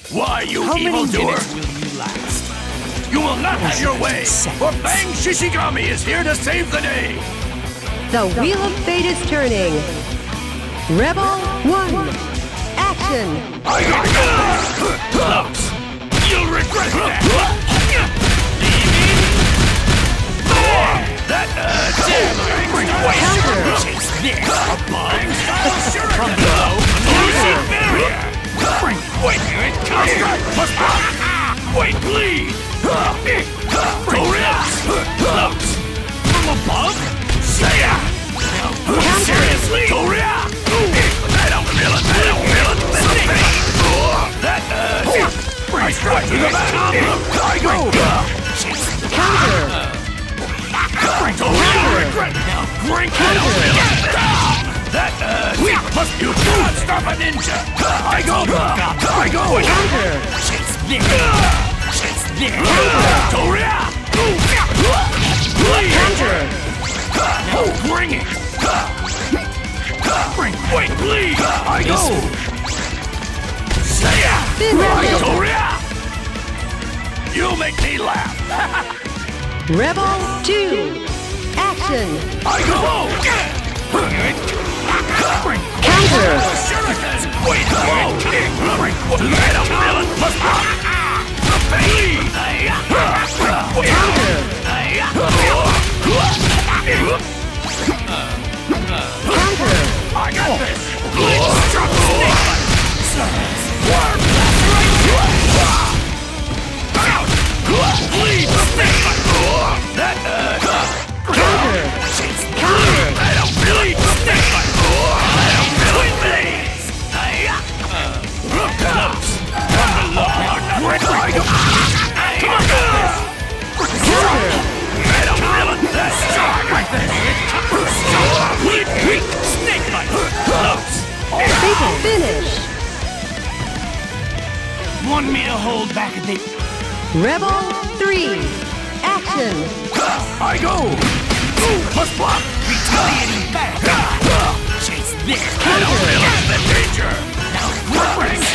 Why, you How many evildoer? minutes will you last? You will not have your way, for Bang Shishigami is here to save the day! The Wheel of Fate is turning. Rebel 1. Action! Close! You'll regret that! That, damn Counter! Chase this! Above! From below! Losing barrier! Wait, it comes! Wait, please! Close! From above? Say ya! Seriously? Toria! I don't feel it! I don't feel it! That, I strike to the back! I go! Counter! Toria! Regret! Now, drink! I don't feel it! That, you cannot stop a ninja! I go! I go! Counter! Chase this! Chase this! Toria! Counter! Now bring it! Wait, please! I go! Say ya! Finish! Toria! You make me laugh! Rebel 2. Action! I go! Counter! Wait, whoa! I don't feel it! Please! Counter! Counter! I got this! Let's drop the snake! Warm please, snake! That, Counter! Counter! I don't feel it! Snake! I don't feel it! Close! From below! I go! Come on! Counter! I don't feel it! That's strong like this! Snake bite! Close! Finish! Want me to hold back a bit? Rebel 3. Action! I go! Must block! Retaliating back! Chase this! I don't feel it! The danger! Now,